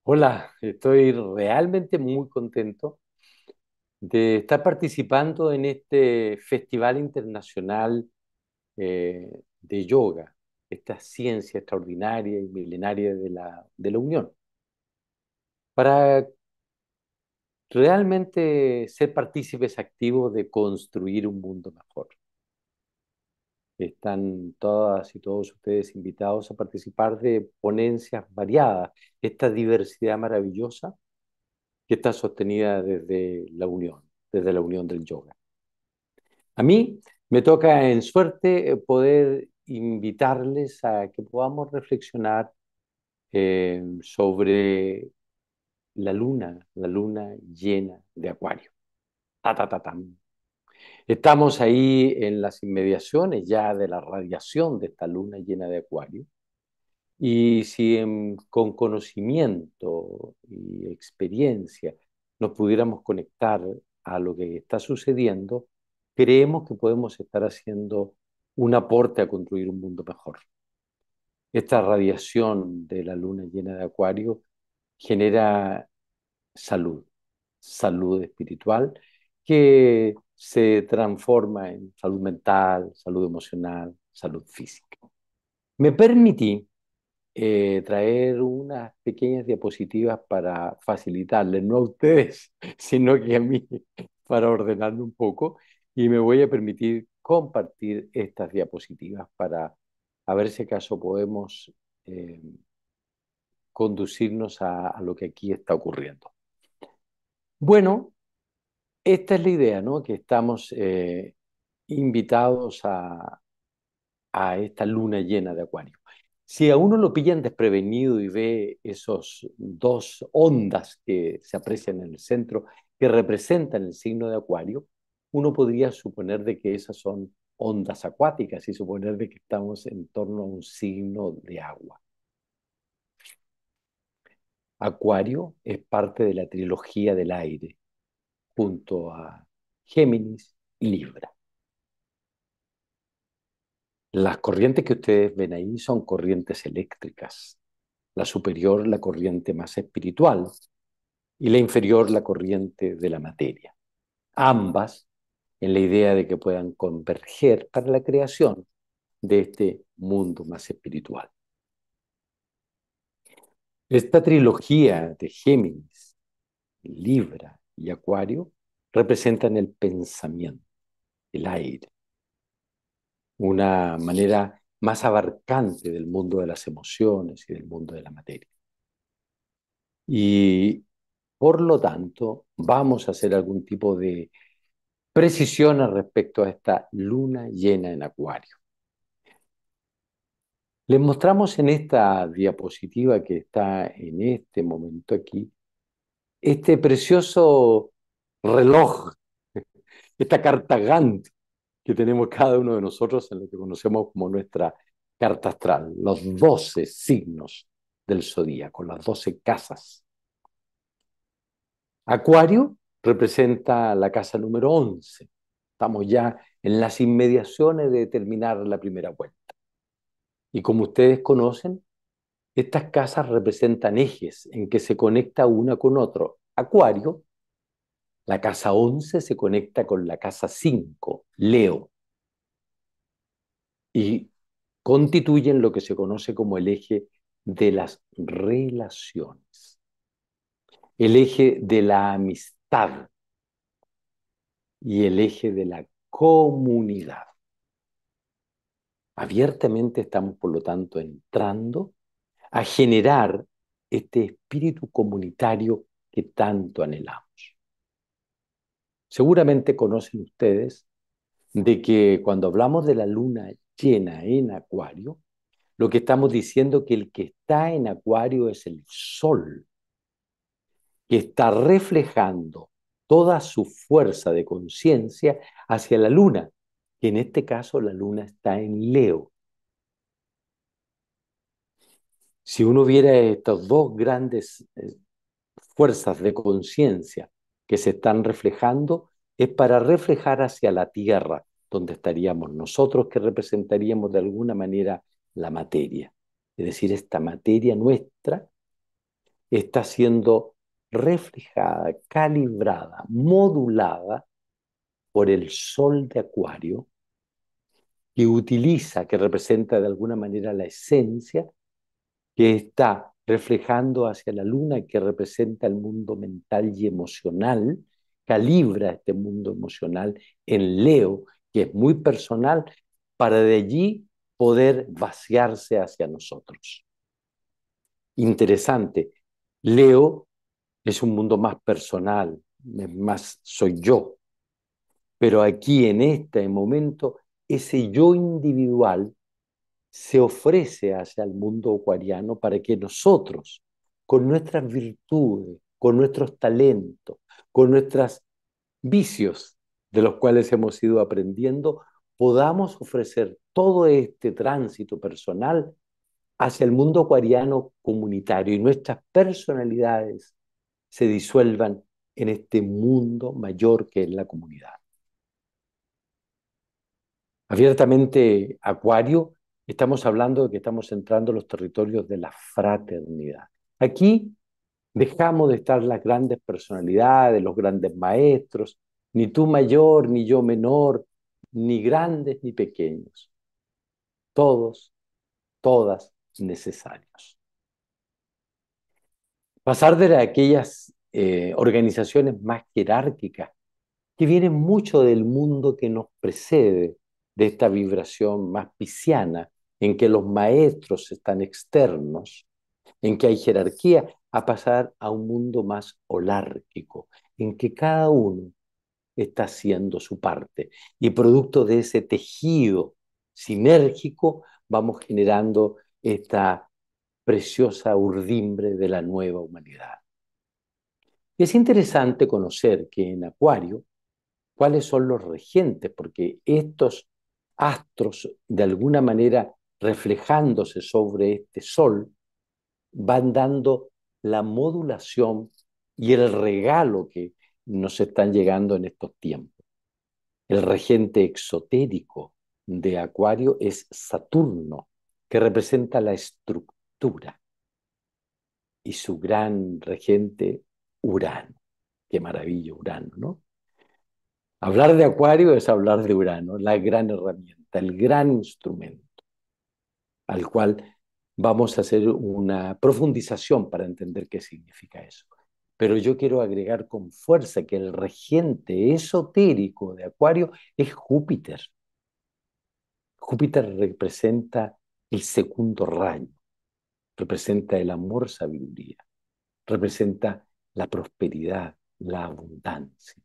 Hola, estoy realmente muy contento de estar participando en este Festival Internacional de Yoga, esta ciencia extraordinaria y milenaria de la Unión, para realmente ser partícipes activos de construir un mundo mejor. Están todas y todos ustedes invitados a participar de ponencias variadas, esta diversidad maravillosa que está sostenida desde la Unión del Yoga. A mí me toca en suerte poder invitarles a que podamos reflexionar sobre la luna llena de Acuario. Ta, ta, ta, tam. Estamos ahí en las inmediaciones ya de la radiación de esta luna llena de Acuario. Y si con conocimiento y experiencia nos pudiéramos conectar a lo que está sucediendo, creemos que podemos estar haciendo un aporte a construir un mundo mejor. Esta radiación de la luna llena de Acuario genera salud, salud espiritual, que se transforma en salud mental, salud emocional, salud física. Me permití traer unas pequeñas diapositivas para facilitarles, no a ustedes, sino que a mí, para ordenarlo un poco, y me voy a permitir compartir estas diapositivas para a ver si acaso podemos eh, conducirnos a lo que aquí está ocurriendo. Bueno, esta es la idea, ¿no? Que estamos invitados a esta luna llena de Acuario. Si a uno lo pillan desprevenido y ve esos dos ondas que se aprecian en el centro, que representan el signo de Acuario, uno podría suponer de que esas son ondas acuáticas y suponer de que estamos en torno a un signo de agua. Acuario es parte de la trilogía del aire, junto a Géminis y Libra. Las corrientes que ustedes ven ahí son corrientes eléctricas. La superior, la corriente más espiritual, y la inferior, la corriente de la materia. Ambas en la idea de que puedan converger para la creación de este mundo más espiritual. Esta trilogía de Géminis, Libra y Acuario representan el pensamiento, el aire, una manera más abarcante del mundo de las emociones y del mundo de la materia. Y por lo tanto, vamos a hacer algún tipo de precisiones respecto a esta luna llena en Acuario. Les mostramos en esta diapositiva que está en este momento aquí, este precioso reloj, esta carta Gantt que tenemos cada uno de nosotros en lo que conocemos como nuestra carta astral, los 12 signos del zodíaco, las 12 casas. Acuario representa la casa número 11. Estamos ya en las inmediaciones de terminar la primera vuelta. Y como ustedes conocen, estas casas representan ejes en que se conecta una con otro. Acuario, la casa 11 se conecta con la casa 5, Leo, y constituyen lo que se conoce como el eje de las relaciones, el eje de la amistad y el eje de la comunidad. Abiertamente estamos, por lo tanto, entrando a generar este espíritu comunitario que tanto anhelamos. Seguramente conocen ustedes de que cuando hablamos de la luna llena en Acuario, lo que estamos diciendo es que el que está en Acuario es el Sol, que está reflejando toda su fuerza de conciencia hacia la luna, que en este caso la luna está en Leo. Si uno viera estas dos grandes fuerzas de conciencia que se están reflejando, es para reflejar hacia la Tierra, donde estaríamos nosotros, que representaríamos de alguna manera la materia. Es decir, esta materia nuestra está siendo reflejada, calibrada, modulada por el sol de Acuario, que utiliza, que representa de alguna manera la esencia, que está reflejando hacia la luna, que representa el mundo mental y emocional, calibra este mundo emocional en Leo, que es muy personal, para de allí poder vaciarse hacia nosotros. Interesante. Leo es un mundo más personal, más soy yo, pero aquí en este momento ese yo individual se ofrece hacia el mundo acuariano para que nosotros, con nuestras virtudes, con nuestros talentos, con nuestros vicios de los cuales hemos ido aprendiendo, podamos ofrecer todo este tránsito personal hacia el mundo acuariano comunitario y nuestras personalidades se disuelvan en este mundo mayor que es la comunidad. Abiertamente, Acuario, estamos hablando de que estamos entrando en los territorios de la fraternidad. Aquí dejamos de estar las grandes personalidades, los grandes maestros, ni tú mayor, ni yo menor, ni grandes ni pequeños. Todos, todas necesarios. Pasar de aquellas organizaciones más jerárquicas que vienen mucho del mundo que nos precede, de esta vibración más pisciana, en que los maestros están externos, en que hay jerarquía, a pasar a un mundo más holárquico, en que cada uno está haciendo su parte. Y producto de ese tejido sinérgico, vamos generando esta preciosa urdimbre de la nueva humanidad. Y es interesante conocer que en Acuario, cuáles son los regentes, porque estos astros, de alguna manera reflejándose sobre este sol, van dando la modulación y el regalo que nos están llegando en estos tiempos. El regente exotérico de Acuario es Saturno, que representa la estructura, y su gran regente Urano. Qué maravilla Urano, ¿no? Hablar de Acuario es hablar de Urano, la gran herramienta, el gran instrumento, al cual vamos a hacer una profundización para entender qué significa eso. Pero yo quiero agregar con fuerza que el regente esotérico de Acuario es Júpiter. Júpiter representa el segundo rayo, representa el amor, sabiduría, representa la prosperidad, la abundancia.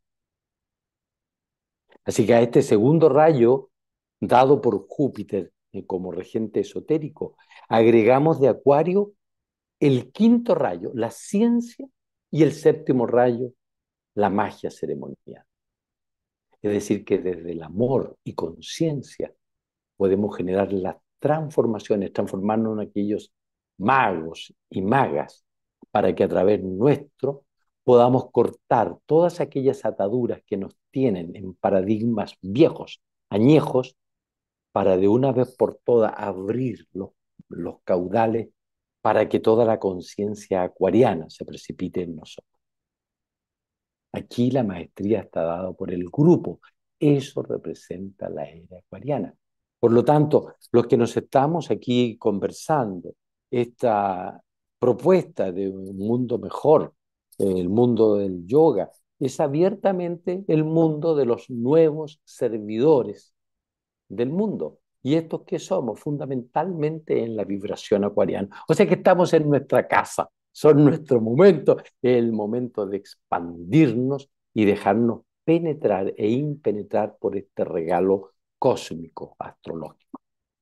Así que a este segundo rayo, dado por Júpiter como regente esotérico, agregamos de Acuario el quinto rayo, la ciencia, y el séptimo rayo, la magia ceremonial. Es decir, que desde el amor y conciencia podemos generar las transformaciones, transformarnos en aquellos magos y magas, para que a través nuestro podamos cortar todas aquellas ataduras que nos tienen en paradigmas viejos, añejos, para de una vez por todas abrir los caudales para que toda la conciencia acuariana se precipite en nosotros. Aquí la maestría está dada por el grupo. Eso representa la era acuariana. Por lo tanto, los que nos estamos aquí conversando, esta propuesta de un mundo mejor, el mundo del yoga, es abiertamente el mundo de los nuevos servidores del mundo. ¿Y estos qué somos? Fundamentalmente en la vibración acuariana. O sea que estamos en nuestra casa, son nuestro momento, el momento de expandirnos y dejarnos penetrar e impenetrar por este regalo cósmico, astrológico.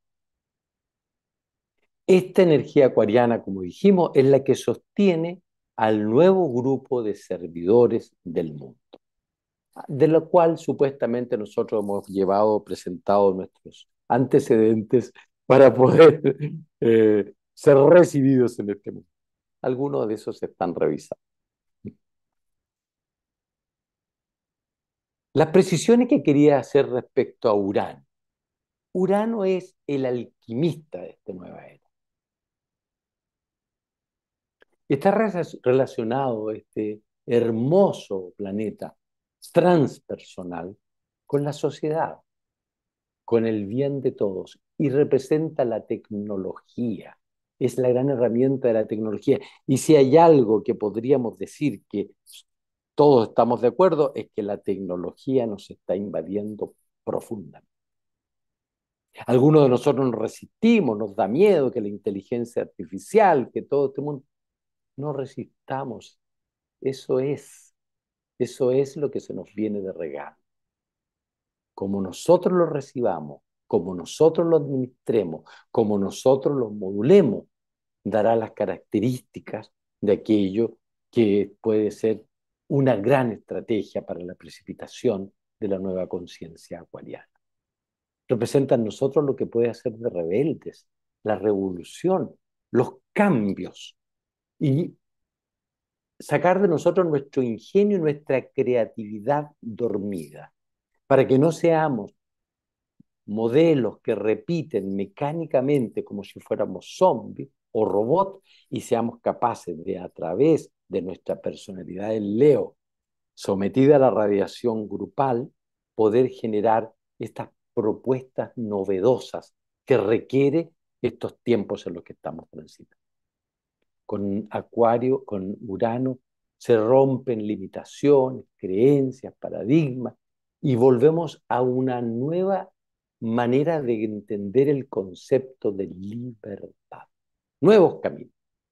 Esta energía acuariana, como dijimos, es la que sostiene al nuevo grupo de servidores del mundo, de lo cual supuestamente nosotros hemos llevado, presentado nuestros antecedentes para poder ser recibidos en este mundo. Algunos de esos se están revisando. Las precisiones que quería hacer respecto a Urano. Urano es el alquimista de esta nueva era. Está relacionado este hermoso planeta transpersonal con la sociedad, con el bien de todos y representa la tecnología. Es la gran herramienta de la tecnología. Y si hay algo que podríamos decir que todos estamos de acuerdo, es que la tecnología nos está invadiendo profundamente. Algunos de nosotros nos resistimos, nos da miedo que la inteligencia artificial, que todo este mundo, no resistamos. Eso es, eso es lo que se nos viene de regalo. Como nosotros lo recibamos, como nosotros lo administremos, como nosotros lo modulemos, dará las características de aquello que puede ser una gran estrategia para la precipitación de la nueva conciencia acuariana. Representan nosotros lo que puede hacer de rebeldes, la revolución, los cambios y sacar de nosotros nuestro ingenio y nuestra creatividad dormida, para que no seamos modelos que repiten mecánicamente como si fuéramos zombies o robots y seamos capaces de, a través de nuestra personalidad en Leo, sometida a la radiación grupal, poder generar estas propuestas novedosas que requiere estos tiempos en los que estamos transitando. Con Acuario, con Urano, se rompen limitaciones, creencias, paradigmas y volvemos a una nueva manera de entender el concepto de libertad. Nuevos caminos.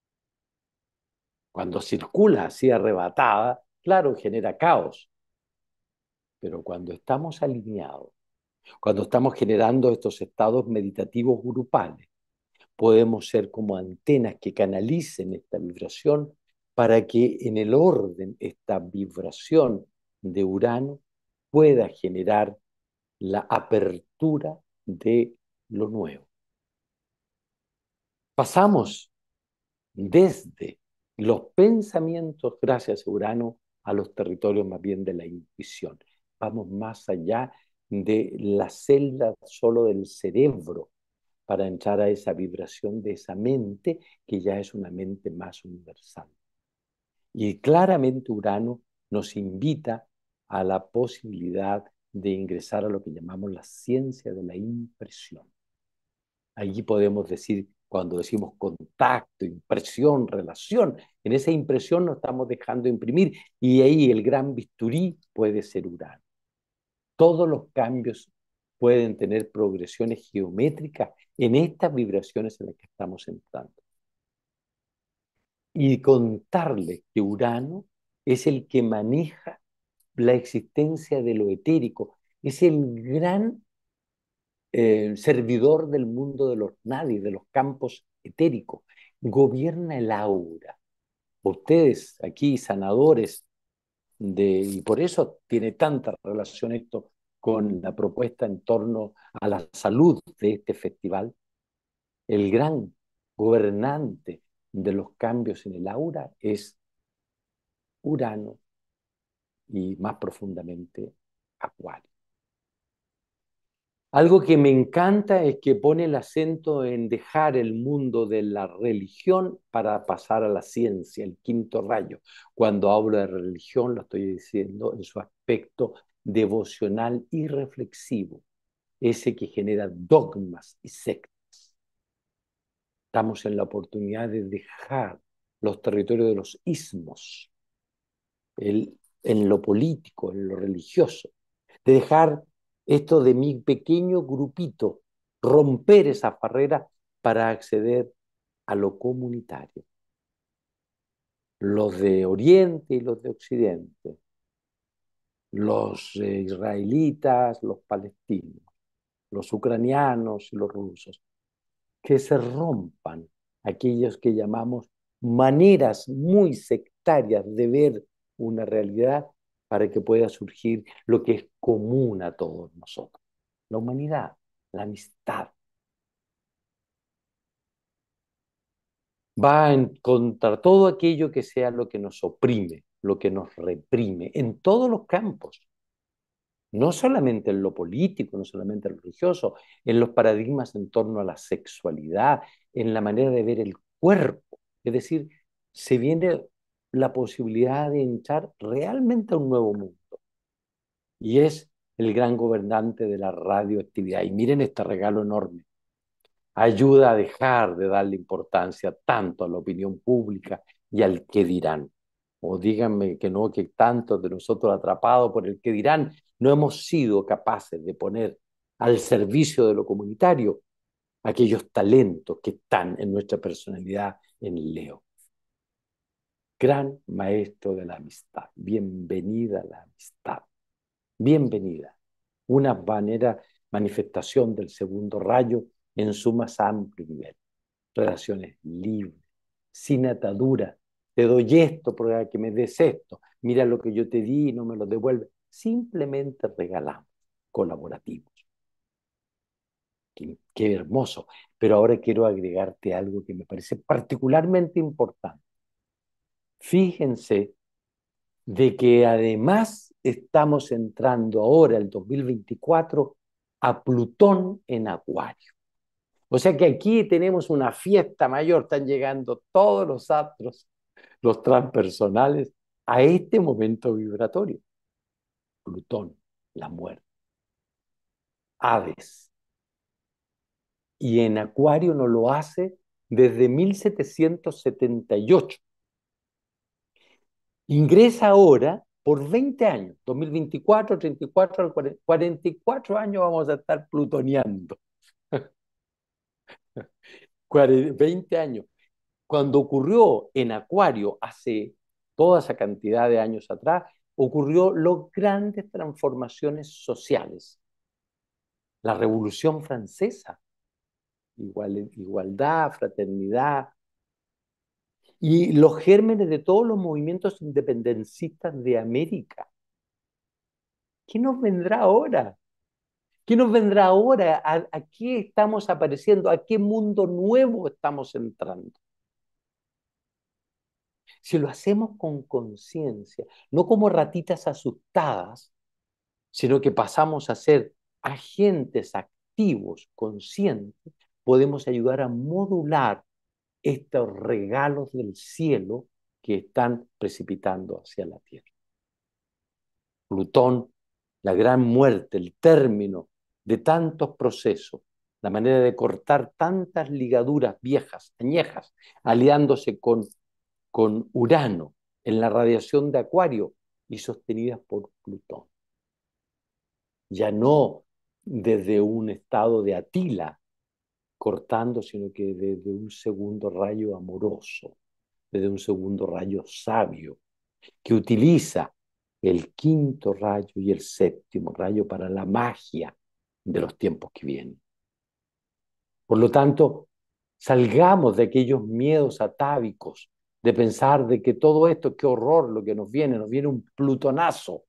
Cuando circula así arrebatada, claro, genera caos, pero cuando estamos alineados, cuando estamos generando estos estados meditativos grupales, podemos ser como antenas que canalicen esta vibración para que en el orden esta vibración de Urano pueda generar la apertura de lo nuevo. Pasamos desde los pensamientos, gracias a Urano, a los territorios más bien de la intuición. Vamos más allá de la celda solo del cerebro para entrar a esa vibración de esa mente que ya es una mente más universal. Y claramente Urano nos invita a la posibilidad de ingresar a lo que llamamos la ciencia de la impresión. Allí podemos decir, cuando decimos contacto, impresión, relación, en esa impresión nos estamos dejando imprimir y ahí el gran bisturí puede ser Urano. Todos los cambios pueden tener progresiones geométricas en estas vibraciones en las que estamos entrando. Y contarles que Urano es el que maneja la existencia de lo etérico, es el gran servidor del mundo de los nadis, de los campos etéricos, gobierna el aura. Ustedes aquí, sanadores, y por eso tiene tanta relación esto con la propuesta en torno a la salud de este festival, el gran gobernante de los cambios en el aura es Urano y más profundamente Acuario. Algo que me encanta es que pone el acento en dejar el mundo de la religión para pasar a la ciencia, el quinto rayo. Cuando hablo de religión lo estoy diciendo en su aspecto devocional y reflexivo, ese que genera dogmas y sectas. Estamos en la oportunidad de dejar los territorios de los ismos, en lo político, en lo religioso, de dejar esto de mi pequeño grupito, romper esas barreras para acceder a lo comunitario. Los de Oriente y los de Occidente, los israelitas, los palestinos, los ucranianos y los rusos, que se rompan aquellos que llamamos maneras muy sectarias de ver una realidad para que pueda surgir lo que es común a todos nosotros, la humanidad, la amistad. Va en contra todo aquello que sea lo que nos oprime, lo que nos reprime, en todos los campos, no solamente en lo político, no solamente en lo religioso, en los paradigmas en torno a la sexualidad, en la manera de ver el cuerpo. Es decir, se viene la posibilidad de entrar realmente a un nuevo mundo. Y es el gran gobernante de la radioactividad. Y miren este regalo enorme. Ayuda a dejar de darle importancia tanto a la opinión pública y al qué dirán. O díganme que no, que tantos de nosotros atrapados por el qué dirán, no hemos sido capaces de poner al servicio de lo comunitario aquellos talentos que están en nuestra personalidad en Leo. Gran maestro de la amistad. Bienvenida a la amistad. Bienvenida. Una manera, manifestación del segundo rayo en su más amplio nivel. Relaciones libres, sin atadura. Te doy esto para que me des esto. Mira lo que yo te di y no me lo devuelves. Simplemente regalamos, colaborativos. Qué hermoso. Pero ahora quiero agregarte algo que me parece particularmente importante. Fíjense de que además estamos entrando ahora, el 2024, a Plutón en Acuario. O sea que aquí tenemos una fiesta mayor, están llegando todos los astros, los transpersonales, a este momento vibratorio. Plutón, la muerte, Hades. Y en Acuario no lo hace desde 1778. Ingresa ahora por 20 años, 2024, 34, 44 años vamos a estar plutoneando. 20 años. Cuando ocurrió en Acuario hace toda esa cantidad de años atrás, ocurrió las grandes transformaciones sociales. La Revolución Francesa, igualdad, fraternidad, y los gérmenes de todos los movimientos independencistas de América. ¿Qué nos vendrá ahora? ¿Qué nos vendrá ahora? ¿A qué estamos apareciendo? ¿A qué mundo nuevo estamos entrando? Si lo hacemos con conciencia, no como ratitas asustadas, sino que pasamos a ser agentes activos, conscientes, podemos ayudar a modular estos regalos del cielo que están precipitando hacia la Tierra. Plutón, la gran muerte, el término de tantos procesos, la manera de cortar tantas ligaduras viejas, añejas, aliándose con Urano en la radiación de Acuario y sostenidas por Plutón. Ya no desde un estado de Atila cortando, sino que desde un segundo rayo amoroso, desde un segundo rayo sabio, que utiliza el quinto rayo y el séptimo rayo para la magia de los tiempos que vienen. Por lo tanto, salgamos de aquellos miedos atávicos, de pensar de que todo esto, qué horror lo que nos viene un plutonazo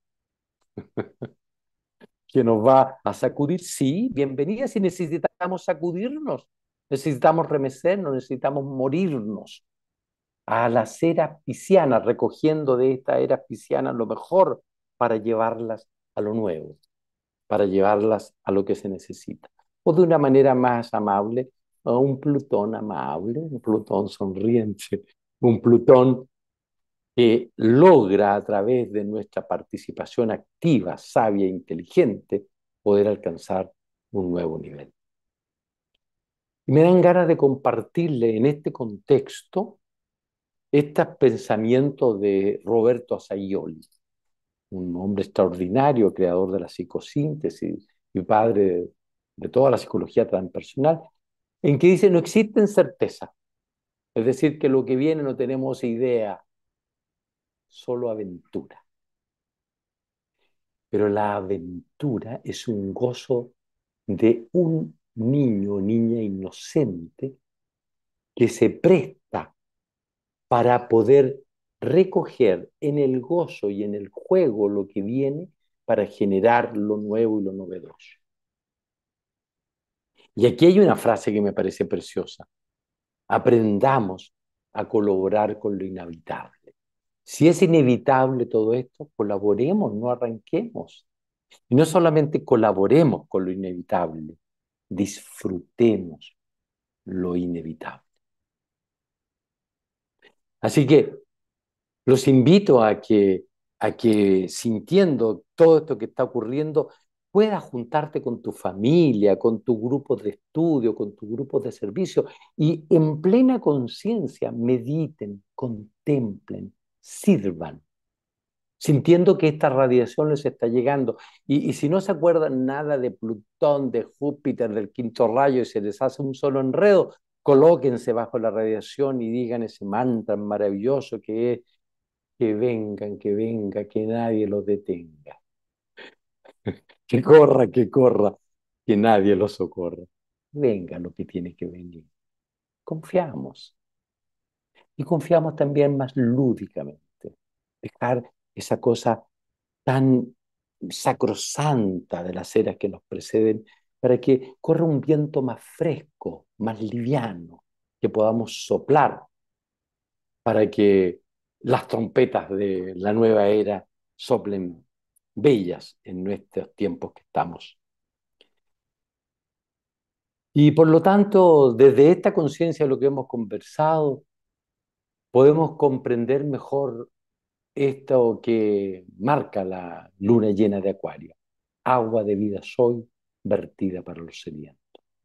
que nos va a sacudir. Sí, bienvenida si necesitamos sacudirnos, necesitamos remecernos, necesitamos morirnos a las eras piscianas, recogiendo de esta era pisciana lo mejor para llevarlas a lo nuevo, para llevarlas a lo que se necesita. O de una manera más amable, a un Plutón amable, un Plutón sonriente, un Plutón que logra a través de nuestra participación activa, sabia e inteligente, poder alcanzar un nuevo nivel. Y me dan ganas de compartirle en este contexto estos pensamientos de Roberto Asaioli, un hombre extraordinario, creador de la psicosíntesis y padre de toda la psicología transpersonal, en que dice no existen certezas, es decir, que lo que viene no tenemos idea, solo aventura. Pero la aventura es un gozo de un niño o niña inocente que se presta para poder recoger en el gozo y en el juego lo que viene para generar lo nuevo y lo novedoso. Y aquí hay una frase que me parece preciosa. Aprendamos a colaborar con lo inevitable. Si es inevitable todo esto, colaboremos, no arranquemos. Y no solamente colaboremos con lo inevitable, disfrutemos lo inevitable. Así que los invito a que sintiendo todo esto que está ocurriendo, puedas juntarte con tu familia, con tus grupos de estudio, con tus grupos de servicio y en plena conciencia mediten, contemplen, sirvan, sintiendo que esta radiación les está llegando. Y si no se acuerdan nada de Plutón, de Júpiter, del quinto rayo y se les hace un solo enredo, colóquense bajo la radiación y digan ese mantra maravilloso que es que venga, que nadie los detenga, que corra, que nadie los socorra. Venga lo que tiene que venir. Confiamos y confiamos también más lúdicamente. Dejar esa cosa tan sacrosanta de las eras que nos preceden para que corra un viento más fresco, más liviano, que podamos soplar para que las trompetas de la nueva era soplen bellas en nuestros tiempos que estamos. Y por lo tanto, desde esta conciencia de lo que hemos conversado, podemos comprender mejor esto que marca la luna llena de Acuario. Agua de vida soy, vertida para los sedientos.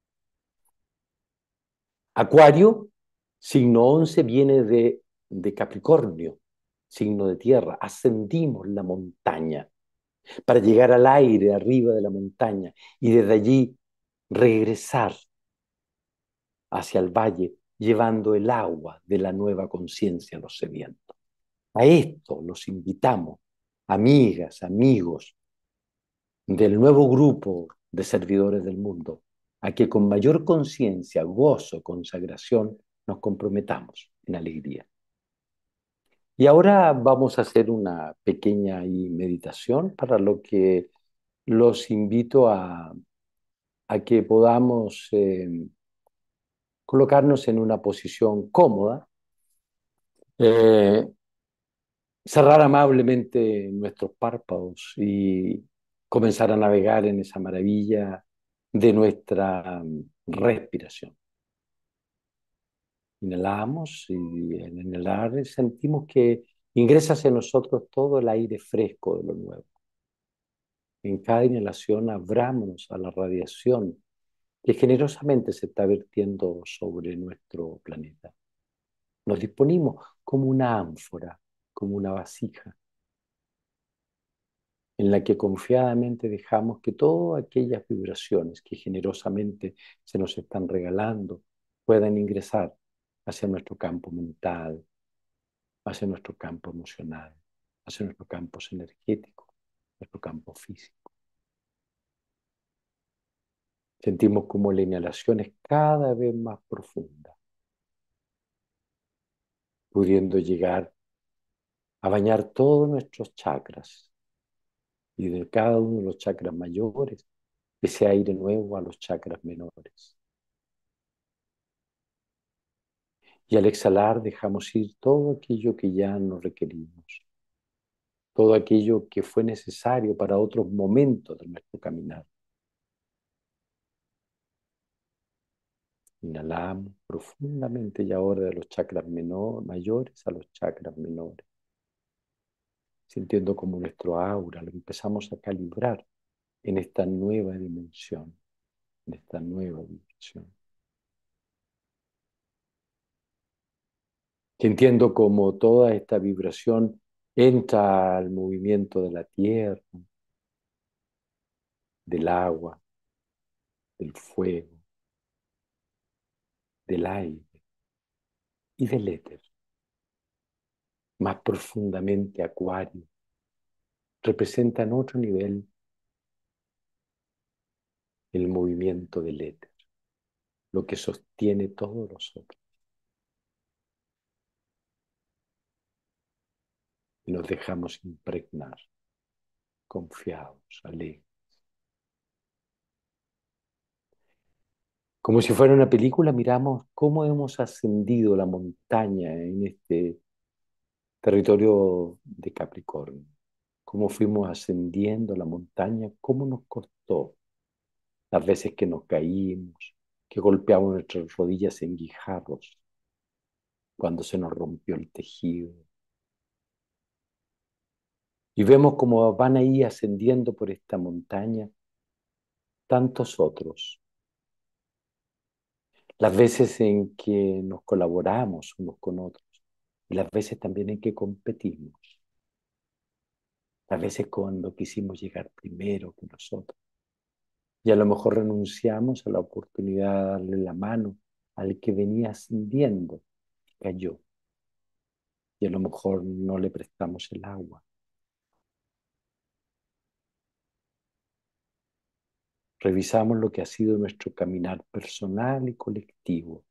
Acuario, signo 11, viene de Capricornio, signo de tierra. Ascendimos la montaña para llegar al aire arriba de la montaña y desde allí regresar hacia el valle llevando el agua de la nueva conciencia a los sedientos. A esto los invitamos, amigas, amigos del nuevo grupo de servidores del mundo, a que con mayor conciencia, gozo, consagración, nos comprometamos en alegría. Y ahora vamos a hacer una pequeña meditación para lo que los invito a que podamos colocarnos en una posición cómoda, eh, cerrar amablemente nuestros párpados y comenzar a navegar en esa maravilla de nuestra respiración. Inhalamos y al inhalar sentimos que ingresa hacia nosotros todo el aire fresco de lo nuevo. En cada inhalación abrámonos a la radiación que generosamente se está vertiendo sobre nuestro planeta. Nos disponimos como una ánfora, como una vasija, en la que confiadamente dejamos que todas aquellas vibraciones que generosamente se nos están regalando puedan ingresar hacia nuestro campo mental, hacia nuestro campo emocional, hacia nuestro campo energético, nuestro campo físico. Sentimos como la inhalación es cada vez más profunda, pudiendo llegar a bañar todos nuestros chakras y de cada uno de los chakras mayores, ese aire nuevo a los chakras menores. Y al exhalar dejamos ir todo aquello que ya no requerimos, todo aquello que fue necesario para otros momentos de nuestro caminar. Inhalamos profundamente y ahora de los chakras mayores a los chakras menores, sintiendo como nuestro aura lo empezamos a calibrar en esta nueva dimensión, en esta nueva dimensión. Sintiendo como toda esta vibración entra al movimiento de la tierra, del agua, del fuego, del aire y del éter. Más profundamente Acuario representa en otro nivel el movimiento del éter, lo que sostiene todos los otros. Y nos dejamos impregnar, confiados, alegres. Como si fuera una película, miramos cómo hemos ascendido la montaña en este territorio de Capricornio, cómo fuimos ascendiendo la montaña, cómo nos costó las veces que nos caímos, que golpeamos nuestras rodillas en guijarros, cuando se nos rompió el tejido. Y vemos cómo van ahí ascendiendo por esta montaña tantos otros. Las veces en que nos colaboramos unos con otros y las veces también en que competimos. Las veces cuando quisimos llegar primero que nosotros. Y a lo mejor renunciamos a la oportunidad de darle la mano al que venía ascendiendo y cayó. Y a lo mejor no le prestamos el agua. Revisamos lo que ha sido nuestro caminar personal y colectivo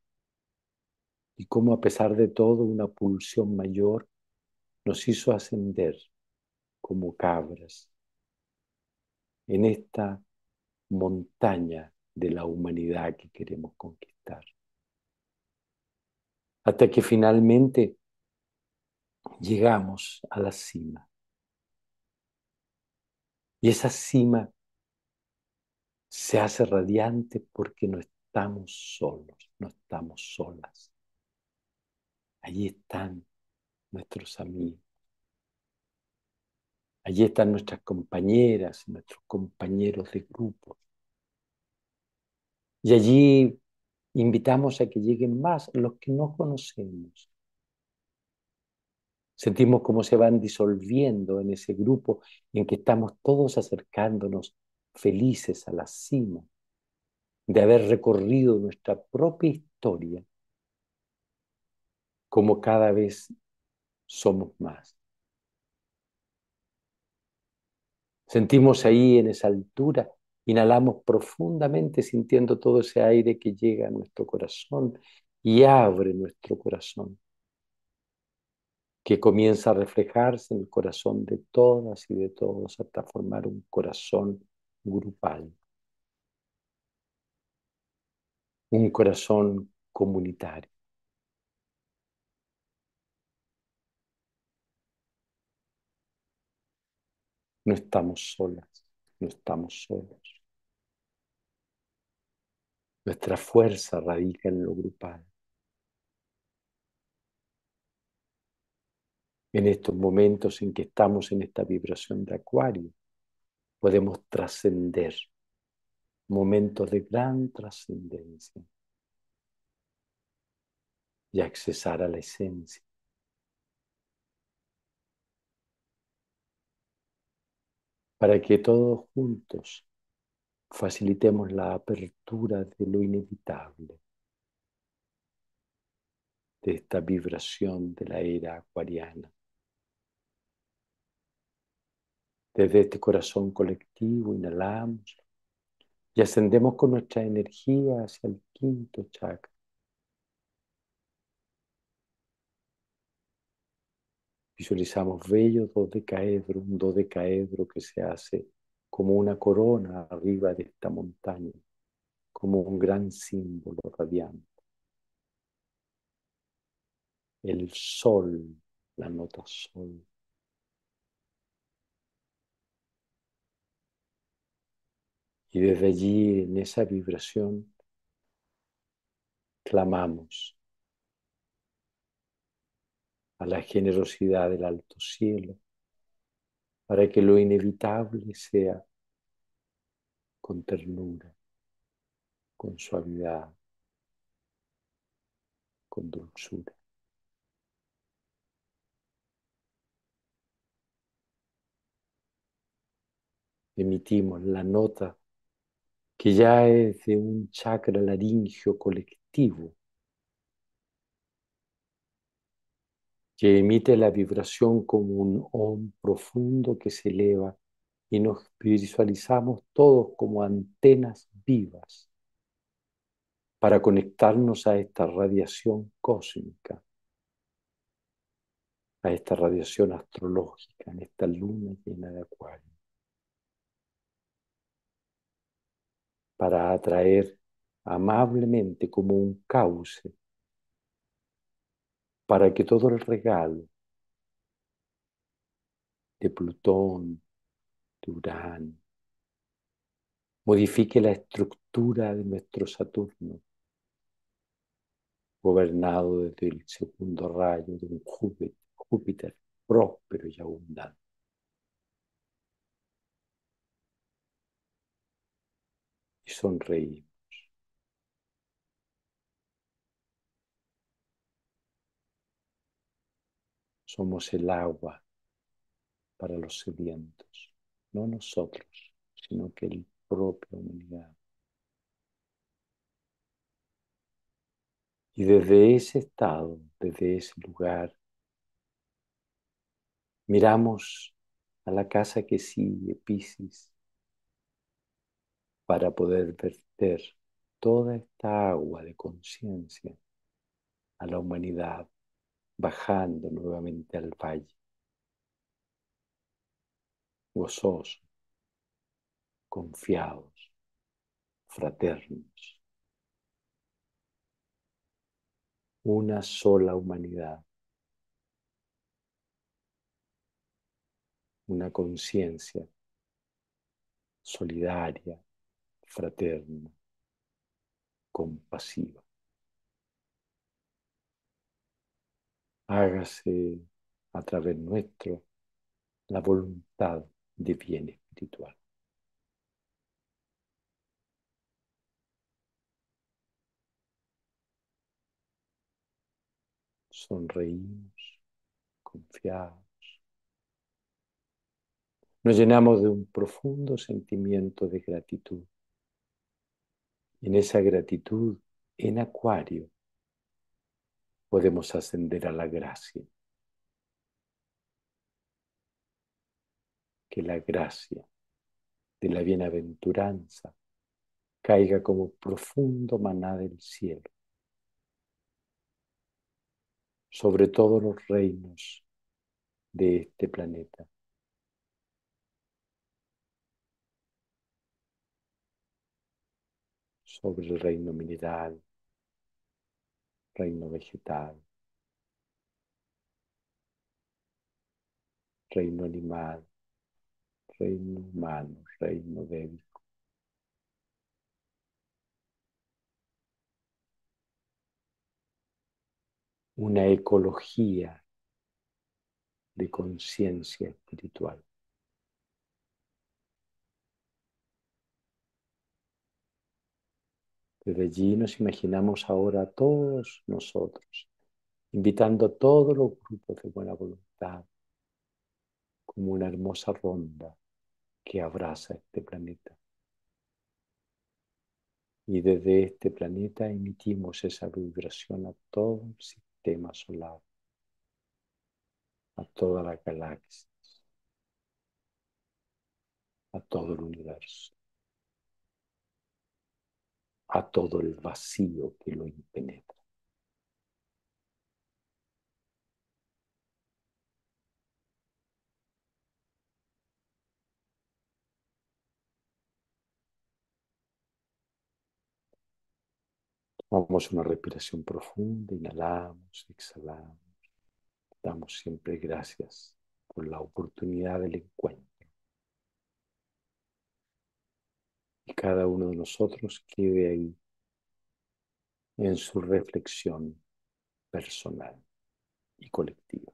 y cómo a pesar de todo una pulsión mayor nos hizo ascender como cabras en esta montaña de la humanidad que queremos conquistar. Hasta que finalmente llegamos a la cima. Y esa cima se hace radiante porque no estamos solos, no estamos solas. Allí están nuestros amigos. Allí están nuestras compañeras, nuestros compañeros de grupo. Y allí invitamos a que lleguen más los que no conocemos. Sentimos cómo se van disolviendo en ese grupo en que estamos todos acercándonos felices a la cima de haber recorrido nuestra propia historia, como cada vez somos más. Sentimos ahí en esa altura, inhalamos profundamente sintiendo todo ese aire que llega a nuestro corazón y abre nuestro corazón, que comienza a reflejarse en el corazón de todas y de todos hasta formar un corazón grupal, un corazón comunitario. No estamos solas, no estamos solos. Nuestra fuerza radica en lo grupal. En estos momentos en que estamos en esta vibración de Acuario, podemos trascender momentos de gran trascendencia y accesar a la esencia, para que todos juntos facilitemos la apertura de lo inevitable, de esta vibración de la era acuariana. Desde este corazón colectivo inhalamos y ascendemos con nuestra energía hacia el quinto chakra. Visualizamos bello dodecaedro, un dodecaedro que se hace como una corona arriba de esta montaña, como un gran símbolo radiante. El sol, la nota sol. Y desde allí, en esa vibración, clamamos a la generosidad del alto cielo para que lo inevitable sea con ternura, con suavidad, con dulzura. Emitimos la nota que ya es de un chakra laríngeo colectivo, que emite la vibración como un om profundo que se eleva y nos visualizamos todos como antenas vivas para conectarnos a esta radiación cósmica, a esta radiación astrológica, en esta luna llena de Acuario, para atraer amablemente como un cauce, para que todo el regalo de Plutón, de Urano, modifique la estructura de nuestro Saturno gobernado desde el segundo rayo de un Júpiter próspero y abundante. Y sonreí. Somos el agua para los sedientos, no nosotros, sino que la propia humanidad. Y desde ese estado, desde ese lugar, miramos a la casa que sigue, Piscis, para poder verter toda esta agua de conciencia a la humanidad, bajando nuevamente al valle, gozosos, confiados, fraternos, una sola humanidad, una conciencia solidaria, fraterna, compasiva. Hágase a través nuestro la voluntad de bien espiritual. Sonreímos, confiados. Nos llenamos de un profundo sentimiento de gratitud. En esa gratitud, en Acuario, podemos ascender a la gracia. Que la gracia de la bienaventuranza caiga como profundo maná del cielo sobre todos los reinos de este planeta, sobre el reino mineral, reino vegetal, reino animal, reino humano, reino védico. Una ecología de conciencia espiritual. Desde allí nos imaginamos ahora a todos nosotros, invitando a todos los grupos de buena voluntad, como una hermosa ronda que abraza este planeta. Y desde este planeta emitimos esa vibración a todo el sistema solar, a toda la galaxia, a todo el universo, a todo el vacío que lo impenetra. Tomamos una respiración profunda, inhalamos, exhalamos. Damos siempre gracias por la oportunidad del encuentro. Y cada uno de nosotros quede ahí en su reflexión personal y colectiva.